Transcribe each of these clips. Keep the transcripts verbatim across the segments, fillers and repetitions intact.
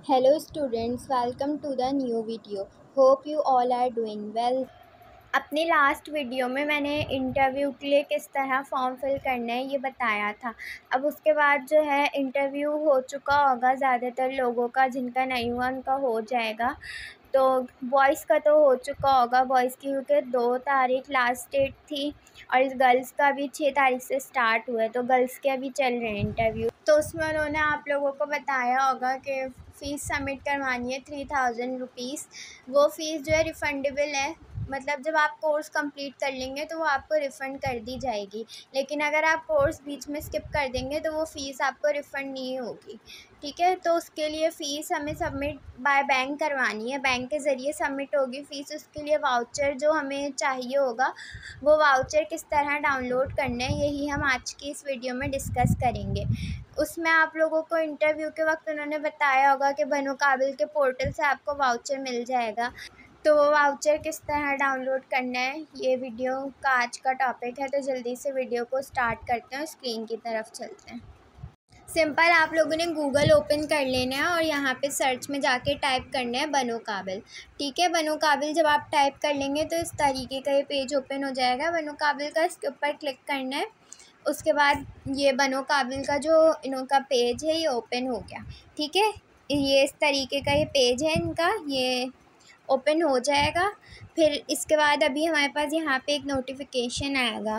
Hello students, welcome to the new video. Hope you all are doing well. अपने last video में मैंने interview के लिए किस तरह फॉर्म फिल करना है ये बताया था। अब उसके बाद जो है इंटरव्यू हो चुका होगा ज़्यादातर लोगों का, जिनका नहीं हुआ उनका हो जाएगा। तो बॉयज़ का तो हो चुका होगा, बॉयज़ की क्योंकि दो तारीख लास्ट डेट थी और गर्ल्स का भी छः तारीख से स्टार्ट हुआ है, तो गर्ल्स के अभी चल रहे हैं इंटरव्यू। तो उसमें उन्होंने आप लोगों को बताया होगा कि फ़ीस सबमिट करवानी है थ्री थाउजेंड रुपीज़। वो फ़ीस जो है रिफ़ंडेबल है, मतलब जब आप कोर्स कंप्लीट कर लेंगे तो वो आपको रिफ़ंड कर दी जाएगी। लेकिन अगर आप कोर्स बीच में स्किप कर देंगे तो वो फ़ीस आपको रिफ़ंड नहीं होगी, ठीक है। तो उसके लिए फ़ीस हमें सबमिट बाय बैंक करवानी है, बैंक के ज़रिए सबमिट होगी फ़ीस। उसके लिए वाउचर जो हमें चाहिए होगा, वो वाउचर किस तरह डाउनलोड करना है, यही हम आज की इस वीडियो में डिस्कस करेंगे। उसमें आप लोगों को इंटरव्यू के वक्त उन्होंने बताया होगा कि बनो काबिल के पोर्टल से आपको वाउचर मिल जाएगा। तो वो वाउचर किस तरह डाउनलोड करना है, ये वीडियो का आज का टॉपिक है। तो जल्दी से वीडियो को स्टार्ट करते हैं, स्क्रीन की तरफ चलते हैं। सिंपल आप लोगों ने गूगल ओपन कर लेना है और यहाँ पे सर्च में जाके टाइप करना है बनो काबिल, ठीक है। बनो काबिल जब आप टाइप कर लेंगे तो इस तरीके का ये पेज ओपन हो जाएगा बनो काबिल का। इसके ऊपर क्लिक करना है। उसके बाद ये बनो काबिल का जो इनका पेज है ये ओपन हो गया, ठीक है। ये इस तरीके का ये पेज है इनका, ये ओपन हो जाएगा। फिर इसके बाद अभी हमारे पास यहाँ पे एक नोटिफिकेशन आएगा।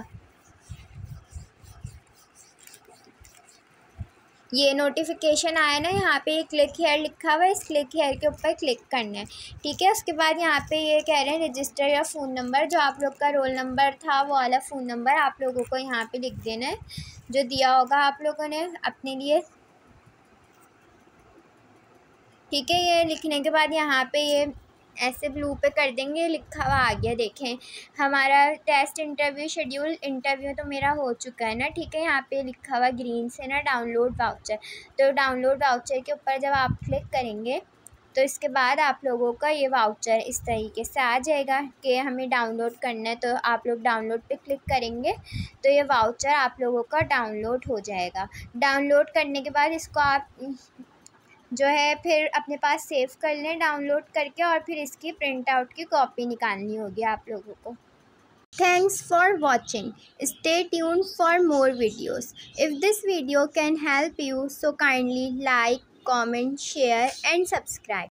ये नोटिफिकेशन आया ना, यहाँ पे क्लिक हेयर लिखा हुआ है, इस क्लिक हेयर के ऊपर क्लिक करना है, ठीक है। उसके बाद यहाँ पे ये कह रहे हैं रजिस्टर या फ़ोन नंबर, जो आप लोग का रोल नंबर था वो वाला फ़ोन नंबर आप लोगों को यहाँ पे लिख देना है, जो दिया होगा आप लोगों ने अपने लिए, ठीक है। ये लिखने के बाद यहाँ पे ये ऐसे ब्लू पे कर देंगे, लिखा हुआ आ गया। देखें हमारा टेस्ट इंटरव्यू शेड्यूल इंटरव्यू तो मेरा हो चुका है ना, ठीक है। यहाँ पे लिखा हुआ ग्रीन से ना डाउनलोड वाउचर, तो डाउनलोड वाउचर के ऊपर जब आप क्लिक करेंगे तो इसके बाद आप लोगों का ये वाउचर इस तरीके से आ जाएगा कि हमें डाउनलोड करना है। तो आप लोग डाउनलोड पे क्लिक करेंगे तो ये वाउचर आप लोगों का डाउनलोड हो जाएगा। डाउनलोड करने के बाद इसको आप जो है फिर अपने पास सेव कर लें डाउनलोड करके, और फिर इसकी प्रिंट आउट की कॉपी निकालनी होगी आप लोगों को। Thanks for watching, stay tuned for more videos. If this video can help you so kindly like, comment, share and subscribe.